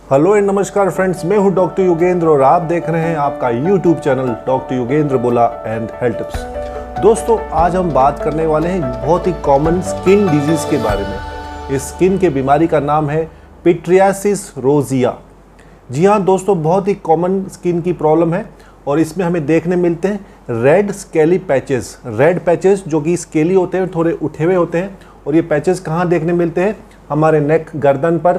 Hello and नमस्कार friends, मैं हूं डॉक्टर योगेंद्र और आप देख रहे हैं आपका यूट्यूब चैनल डॉक्टर योगेंद्र बोला एंड हेल्थ टिप्स। दोस्तों, आज हम बात करने वाले हैं बहुत ही कॉमन स्किन डिजीज़ के बारे में। इस स्किन के बीमारी का नाम है पिट्रियासिस रोजिया। जी हाँ दोस्तों, बहुत ही कॉमन स्किन की प्रॉब्लम है और इसमें हमें देखने मिलते हैं red scaly patches. Red patches जो कि स्केली होते हैं, थोड़े उठे हुए होते हैं। और ये पैचेस कहाँ देखने मिलते हैं? हमारे नेक, गर्दन पर,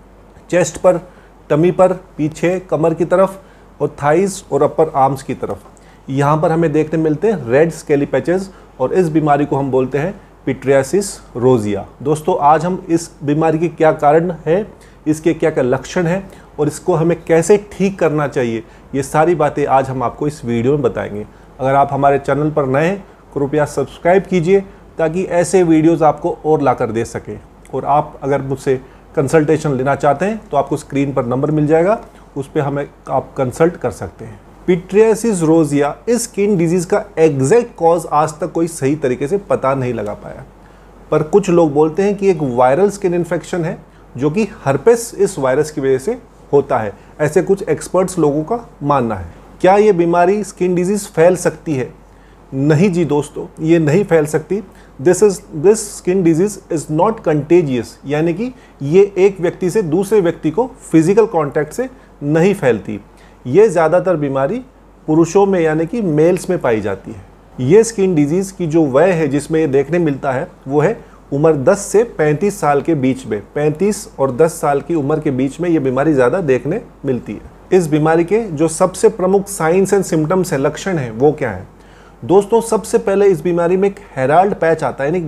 चेस्ट पर, टमी पर, पीछे कमर की तरफ और थाइस और अपर आर्म्स की तरफ। यहाँ पर हमें देखने मिलते हैं रेड स्केली पैचेस और इस बीमारी को हम बोलते हैं पिट्रियासिस रोजिया। दोस्तों, आज हम इस बीमारी के क्या कारण है, इसके क्या क्या लक्षण हैं और इसको हमें कैसे ठीक करना चाहिए, ये सारी बातें आज हम आपको इस वीडियो में बताएंगे। अगर आप हमारे चैनल पर नए हैं, कृपया सब्सक्राइब कीजिए ताकि ऐसे वीडियोस आपको और ला कर दे सकें। और आप अगर मुझसे कंसल्टेशन लेना चाहते हैं तो आपको स्क्रीन पर नंबर मिल जाएगा, उस पर हमें आप कंसल्ट कर सकते हैं। पिट्रियासिस रोजिया इस स्किन डिजीज़ का एग्जैक्ट कॉज आज तक कोई सही तरीके से पता नहीं लगा पाया, पर कुछ लोग बोलते हैं कि एक वायरल स्किन इन्फेक्शन है जो कि हर्पेस इस वायरस की वजह से होता है। ऐसे कुछ एक्सपर्ट्स लोगों का मानना है। क्या ये बीमारी स्किन डिजीज़ फैल सकती है? नहीं जी दोस्तों, ये नहीं फैल सकती। This skin disease is not contagious, यानी कि ये एक व्यक्ति से दूसरे व्यक्ति को फिजिकल कांटेक्ट से नहीं फैलती। ये ज़्यादातर बीमारी पुरुषों में यानी कि मेल्स में पाई जाती है। ये स्किन डिजीज़ की जो वय है जिसमें ये देखने मिलता है वो है उम्र 10 से 35 साल के बीच में। 35 और 10 साल की उम्र के बीच में ये बीमारी ज़्यादा देखने मिलती है। इस बीमारी के जो सबसे प्रमुख साइंस एंड सिम्टम्स हैं, लक्षण हैं, वो क्या है? दोस्तों, सबसे पहले इस बीमारी में एक हेराल्ड पैच आता है, यानी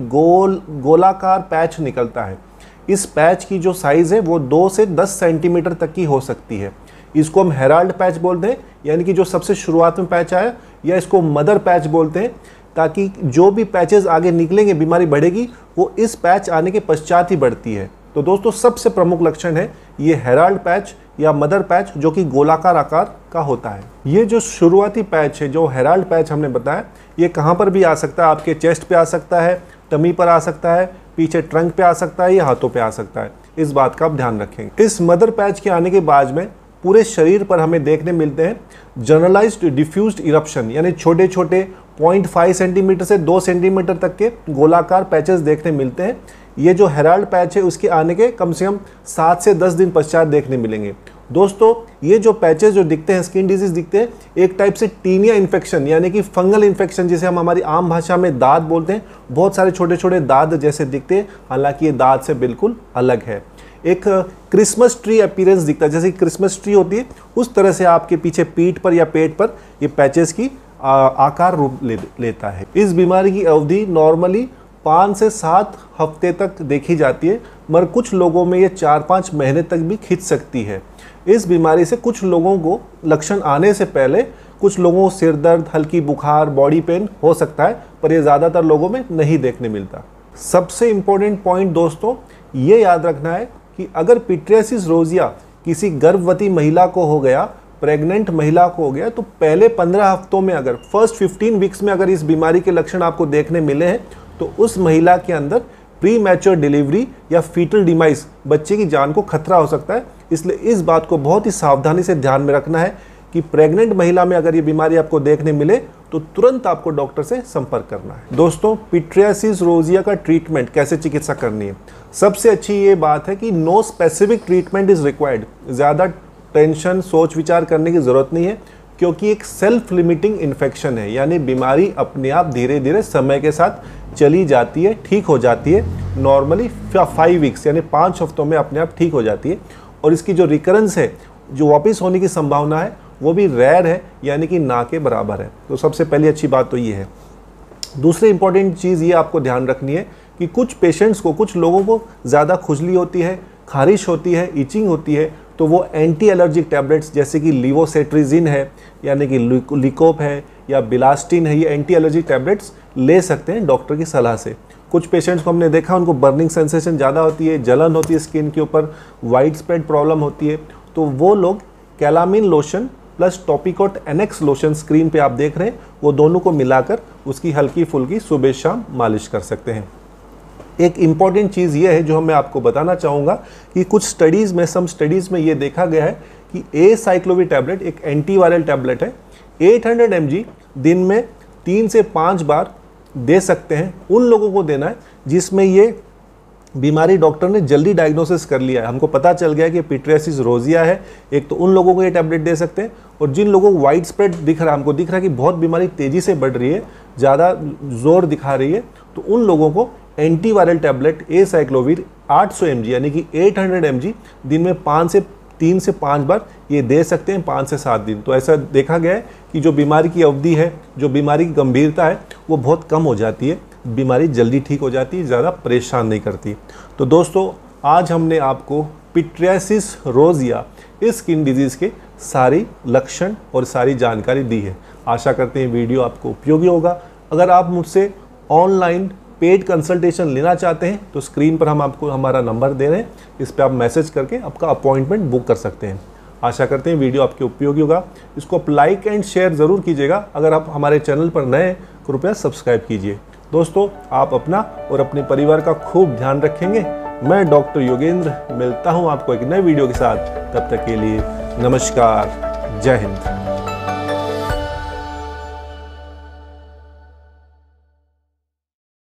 गोलाकार पैच निकलता है। इस पैच की जो साइज़ है वो 2 से 10 सेंटीमीटर तक की हो सकती है। इसको हम हेराल्ड पैच बोलते हैं, यानी कि जो सबसे शुरुआत में पैच आया, या इसको मदर पैच बोलते हैं, ताकि जो भी पैचेस आगे निकलेंगे, बीमारी बढ़ेगी, वो इस पैच आने के पश्चात ही बढ़ती है। तो दोस्तों, सबसे प्रमुख लक्षण है ये हेराल्ड पैच या मदर पैच जो कि गोलाकार आकार का होता है। ये जो शुरुआती पैच है, जो हेराल्ड पैच हमने बताया, ये कहाँ पर भी आ सकता है। आपके चेस्ट पे आ सकता है, टमी पर आ सकता है, पीछे ट्रंक पे आ सकता है या हाथों पे आ सकता है। इस बात का आप ध्यान रखेंगे। इस मदर पैच के आने के बाद में पूरे शरीर पर हमें देखने मिलते हैं जनरलाइज्ड डिफ्यूज्ड इरप्शन, यानी छोटे छोटे 0.5 सेंटीमीटर से 2 सेंटीमीटर तक के गोलाकार पैचेस देखने मिलते हैं। ये जो हेराल्ड पैच है उसके आने के कम से कम 7 से 10 दिन पश्चात देखने मिलेंगे। दोस्तों, ये जो पैचेस जो दिखते हैं, स्किन डिजीज दिखते हैं, एक टाइप से टीनिया इन्फेक्शन यानी कि फंगल इन्फेक्शन, जिसे हम हमारी आम भाषा में दाद बोलते हैं। बहुत सारे छोटे छोटे दाद जैसे दिखते हैं, हालांकि ये दाद से बिल्कुल अलग है। एक क्रिसमस ट्री अपीयरेंस दिखता है, जैसे क्रिसमस ट्री होती है उस तरह से आपके पीछे पीठ पर या पेट पर ये पैचेस की आकार रूप लेता है। इस बीमारी की अवधि नॉर्मली 5 से 7 हफ्ते तक देखी जाती है, मगर कुछ लोगों में ये 4-5 महीने तक भी खिंच सकती है। इस बीमारी से कुछ लोगों को लक्षण आने से पहले कुछ लोगों को सिर दर्द, हल्की बुखार, बॉडी पेन हो सकता है, पर ये ज़्यादातर लोगों में नहीं देखने मिलता। सबसे इम्पोर्टेंट पॉइंट दोस्तों ये याद रखना है कि अगर पिट्रियासिस रोजिया किसी गर्भवती महिला को हो गया, प्रेग्नेंट महिला को हो गया, तो पहले 15 हफ्तों में, अगर फर्स्ट 15 वीक्स में अगर इस बीमारी के लक्षण आपको देखने मिले हैं, तो उस महिला के अंदर प्री मैच्योर डिलीवरी या फीटल डिमाइस, बच्चे की जान को खतरा हो सकता है। इसलिए इस बात को बहुत ही सावधानी से ध्यान में रखना है कि प्रेग्नेंट महिला में अगर ये बीमारी आपको देखने मिले तो तुरंत आपको डॉक्टर से संपर्क करना है। दोस्तों, पिट्रियासिस रोजिया का ट्रीटमेंट कैसे चिकित्सा करनी है? सबसे अच्छी ये बात है कि no specific treatment is required. ज़्यादा टेंशन, सोच विचार करने की ज़रूरत नहीं है, क्योंकि एक सेल्फ लिमिटिंग इन्फेक्शन है, यानी बीमारी अपने आप धीरे धीरे समय के साथ चली जाती है, ठीक हो जाती है। नॉर्मली 5 वीक्स यानी 5 हफ्तों में अपने आप ठीक हो जाती है। और इसकी जो रिकरेंस है, जो वापस होने की संभावना है, वो भी रेयर है, यानी कि ना के बराबर है। तो सबसे पहली अच्छी बात तो ये है। दूसरी इंपॉर्टेंट चीज़ ये आपको ध्यान रखनी है कि कुछ पेशेंट्स को, कुछ लोगों को ज़्यादा खुजली होती है, खारिश होती है, इचिंग होती है, तो वो एंटी एलर्जिक टैबलेट्स जैसे कि लिवोसेट्रिजिन है, यानी कि लिकोप है, या बिलास्टिन है, ये एंटी एलर्जिक टैबलेट्स ले सकते हैं डॉक्टर की सलाह से। कुछ पेशेंट्स को हमने देखा उनको बर्निंग सेंसेशन ज़्यादा होती है, जलन होती है स्किन के ऊपर, वाइड स्प्रेड प्रॉब्लम होती है, तो वो लोग calamine lotion plus Topicort annex lotion screen पे आप देख रहे हैं, वो दोनों को मिलाकर उसकी हल्की फुल्की सुबह शाम मालिश कर सकते हैं। एक इम्पॉर्टेंट चीज़ ये है जो मैं आपको बताना चाहूँगा कि कुछ स्टडीज़ में ये देखा गया है कि एसाइक्लोविर टैबलेट एक एंटीवायरल टैबलेट है। 800 mg दिन में 3 से 5 बार दे सकते हैं। उन लोगों को देना है जिसमें ये बीमारी डॉक्टर ने जल्दी डायग्नोसिस कर लिया है, हमको पता चल गया कि पिट्रियासिस रोजिया है, एक तो उन लोगों को ये टैबलेट दे सकते हैं। और जिन लोगों को वाइड स्प्रेड दिख रहा है, हमको दिख रहा है कि बहुत बीमारी तेज़ी से बढ़ रही है, ज़्यादा जोर दिखा रही है, तो उन लोगों को एंटीवायरल टैबलेट एसाइक्लोविर 800 mg यानी कि 800 mg दिन में 3 से 5 बार ये दे सकते हैं, 5 से 7 दिन। तो ऐसा देखा गया है कि जो बीमारी की अवधि है, जो बीमारी की गंभीरता है, वो बहुत कम हो जाती है, बीमारी जल्दी ठीक हो जाती है, ज़्यादा परेशान नहीं करती। तो दोस्तों, आज हमने आपको पिट्रियासिस रोजिया इस स्किन डिजीज़ के सारी लक्षण और सारी जानकारी दी है। आशा करते हैं वीडियो आपको उपयोगी होगा। अगर आप मुझसे ऑनलाइन पेड कंसल्टेशन लेना चाहते हैं तो स्क्रीन पर हम आपको हमारा नंबर दे रहे हैं, इस पर आप मैसेज करके आपका अपॉइंटमेंट बुक कर सकते हैं। आशा करते हैं वीडियो आपके उपयोगी होगा। इसको आप लाइक एंड शेयर ज़रूर कीजिएगा। अगर आप हमारे चैनल पर नए हैं, कृपया सब्सक्राइब कीजिए। दोस्तों, आप अपना और अपने परिवार का खूब ध्यान रखेंगे। मैं डॉक्टर योगेंद्र मिलता हूँ आपको एक नए वीडियो के साथ। तब तक के लिए नमस्कार, जय हिंद।